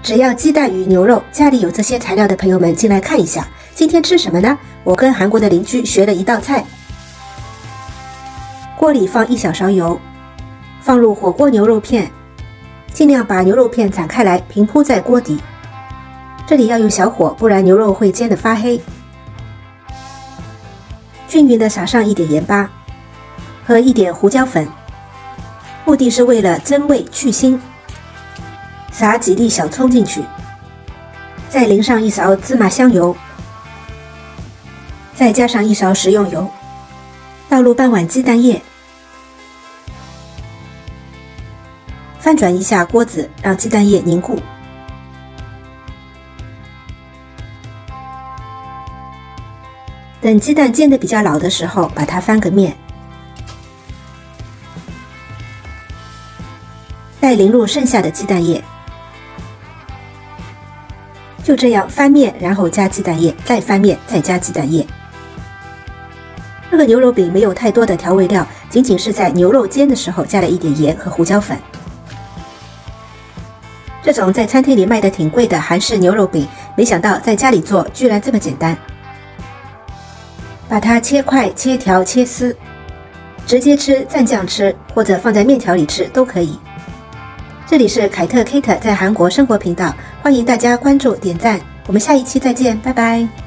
只要鸡蛋与牛肉，家里有这些材料的朋友们进来看一下，今天吃什么呢？我跟韩国的邻居学了一道菜。锅里放1小勺油，放入火锅牛肉片，尽量把牛肉片散开来，平铺在锅底。这里要用小火，不然牛肉会煎得发黑。均匀地撒上一点盐巴和一点胡椒粉，目的是为了增味去腥。撒几粒小葱进去，再淋上1勺芝麻香油，再加上1勺食用油，倒入半碗鸡蛋液，翻转一下锅子，让鸡蛋液凝固。等鸡蛋煎得比较老的时候，把它翻个面，再淋入剩下的鸡蛋液。就这样翻面，然后加鸡蛋液，再翻面，再加鸡蛋液。这个牛肉饼没有太多的调味料，仅仅是在牛肉煎的时候加了一点盐和胡椒粉。这种在餐厅里卖的挺贵的韩式牛肉饼，没想到在家里做居然这么简单。把它切块、切条、切丝，直接吃、蘸酱吃，或者放在面条里吃都可以。这里是凯特 Kate 在韩国生活频道，欢迎大家关注、点赞，我们下一期再见，拜拜。